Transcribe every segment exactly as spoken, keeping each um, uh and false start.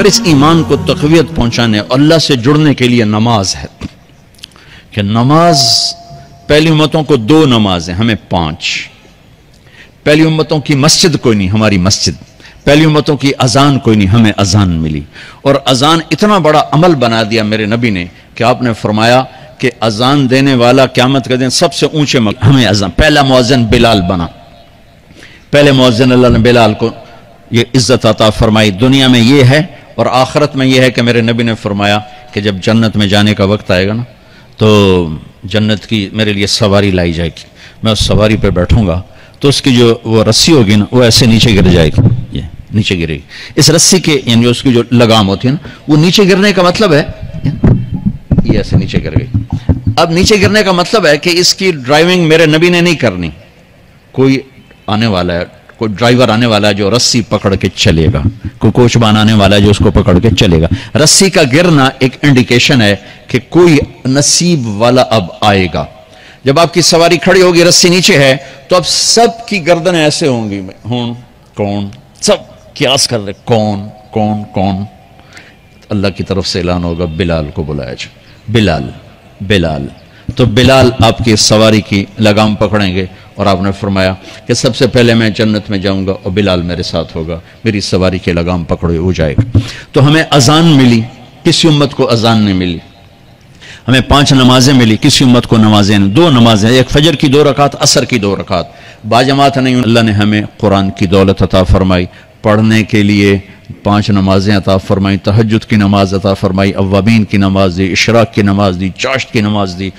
پھر اس ایمان کو تقویت پہنچانے اللہ سے جڑنے کے لیے نماز ہے کہ نماز پہلی امتوں کو دو نمازیں، ہمیں پانچ. پہلی امتوں کی مسجد کوئی نہیں، ہماری مسجد. پہلی امتوں کی اذان کوئی نہیں، ہمیں اذان ملی. اور اذان اتنا بڑا عمل بنا دیا میرے نبی نے کہ آپ نے فرمایا کہ اذان دینے والا قیامت کے دن سب سے اونچے مقام. ہمیں اذان، پہلا مؤذن بلال بنا. پہلے مؤذن اللہ نے بلال کو یہ عزت عطا فرمائی. دنیا میں یہ ہے اور آخرت میں یہ ہے کہ میرے نبی نے فرمایا کہ جب جنت میں جانے کا وقت آئے گا نا تو جنت کی میرے لیے سواری لائی جائے گی. میں اس سواری پہ بیٹھوں گا تو اس کی جو وہ رسی ہوگی نا وہ ایسے نیچے گر جائے گی، یہ نیچے گرے گی. اس رسی کے یعنی اس کی جو لگام ہوتی ہے نا وہ نیچے گرنے کا مطلب ہے یہ ایسے نیچے گر گئی. اب نیچے گرنے کا مطلب ہے کہ اس کی ڈرائیونگ میرے نبی نے نہیں کرنی. کوئی آنے والا ہے، کوئی ڈرائیور آنے والا ہے جو رسی پکڑ کے چلے گا، کوئی کوچبان آنے والا ہے جو اس کو پکڑ کے چلے گا. رسی کا گرنا ایک انڈیکیشن ہے کہ کوئی نصیب والا اب آئے گا. جب آپ کی سواری کھڑی ہوگی، رسی نیچے ہے، تو اب سب کی گردنیں ایسے ہوں گی. ہوں کون؟ سب قیاس کر رہے کون کون کون. اللہ کی طرف سے اعلان ہوگا بلال کو بلایا جائے. بلال بلال تو بلال آپ کی سواری کی لگام پکڑیں گے اور آپ نے فرمایا کہ سب سے پہلے میں جنت میں جاؤں گا اور بلال میرے ساتھ ہوگا، میری سواری کی لگام پکڑے ہو جائے گا. تو ہمیں اذان ملی، کسی امت کو اذان نہیں ملی. ہمیں پانچ نمازیں ملی، کسی امت کو نمازیں نہیں. دو نمازیں، ایک فجر کی دو رکعت، عصر کی دو رکعت. باجماعت نہیں. اللہ نے ہمیں قرآن کی دولت عطا فرمائی، پڑھنے کے لیے پانچ نمازیں عطا فرمائی، تہجد کی نماز عطا فرمائی، اوابین کی نماز دی، اشراق کی نماز دی، چاشت کی نماز دی.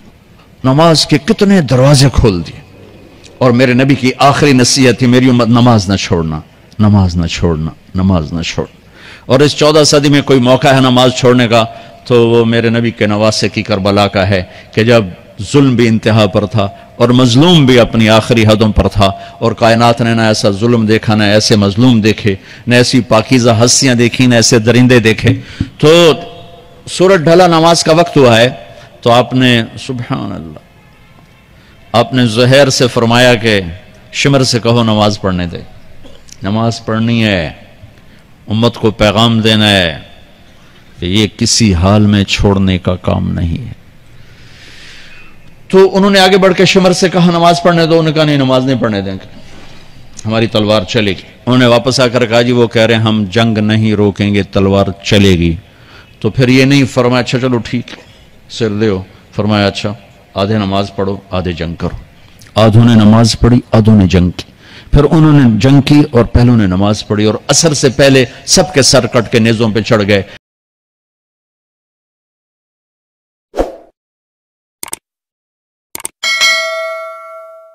نماز کے کتنے دروازے کھول دیے. اور میرے نبی کی آخری نصیحت تھی میری امت نماز نہ چھوڑنا، نماز نہ چھوڑنا، نماز نہ چھوڑنا. اور اس چودہ صدی میں کوئی موقع ہے نماز چھوڑنے کا تو وہ میرے نبی کے نواسے کی کربلا کا ہے کہ جب ظلم بھی انتہا پر تھا اور مظلوم بھی اپنی آخری حدوں پر تھا، اور کائنات نے نہ ایسا ظلم دیکھا، نہ ایسے مظلوم دیکھے، نہ ایسی پاکیزہ ہستیاں دیکھی، نہ ایسے درندے دیکھے. تو سورج ڈھلا، نماز کا وقت ہوا ہے، تو آپ نے سبحان اللہ آپ نے زہیر سے فرمایا کہ شمر سے کہو نماز پڑھنے دے. نماز پڑھنی ہے، امت کو پیغام دینا ہے کہ یہ کسی حال میں چھوڑنے کا کام نہیں ہے. تو انہوں نے آگے بڑھ کے شمر سے کہا نماز پڑھنے دو. انہوں نے کہا نہیں، نماز نہیں پڑھنے دیں گے، ہماری تلوار چلے گی. انہوں نے واپس آ کر کہا جی وہ کہہ رہے ہیں ہم جنگ نہیں روکیں گے، تلوار چلے گی. تو پھر یہ نہیں فرمایا اچھا چلو ٹھیک سر دیو. فرمایا اچھا آدھے نماز پڑھو، آدھے جنگ کرو. آدھوں نے نماز پڑھی، آدھوں نے جنگ کی. پھر انہوں نے جنگ کی اور پہلوں نے نماز پڑھی، اور عصر سے پہلے سب کے سر کٹ کے نیزوں پہ چڑھ گئے.